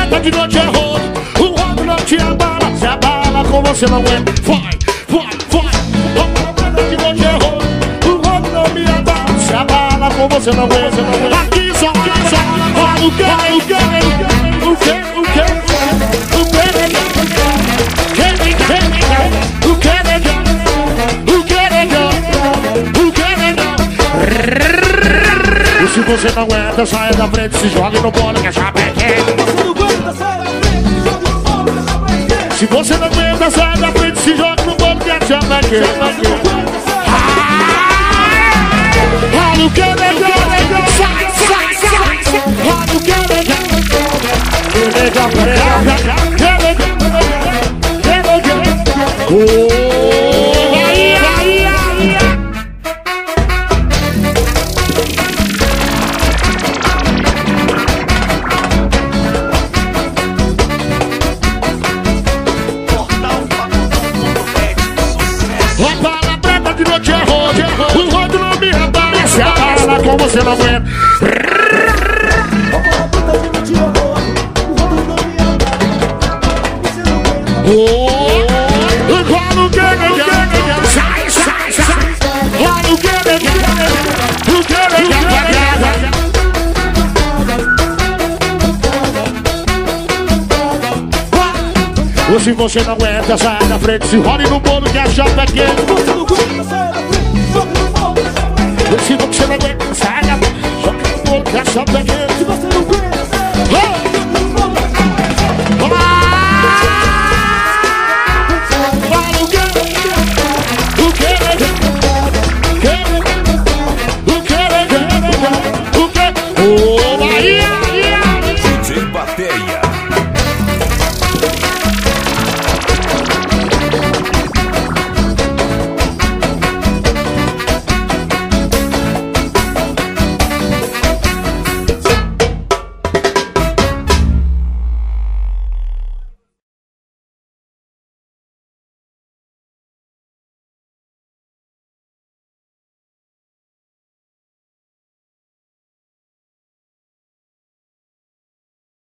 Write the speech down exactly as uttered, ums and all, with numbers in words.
preta de noite é rodo, o rodo não te abala, se abala com você não é. Vai, vai, vai. Roupa preta de noite é rodo, o rodo não me abala, se abala com você não é. Aqui só, aqui só, rola o que, o que, o que, o que, o que, o que, o que, o que, e se você não aguenta, saia da frente, se jogue no bolo que a chapa é quente. Se você não aguenta, saia da frente, se jogue no bolo que a chapa é quente. Olha o que é legal, sai, sai, sai. Olha o que é legal, que legal, que legal, que legal, que legal. Oh, aí, aí, aí. A bala preta de noite é rodo, o rodo não me abala, se abala com você não aguenta. Olha o que é legal, sai, sai, sai. Olha o que é legal, o que é legal. Ou se você não aguenta, sai da frente, se role no bolo que a chapa é quente. Ou se você não aguenta, sai da frente, joga no bolo que a chapa é quente.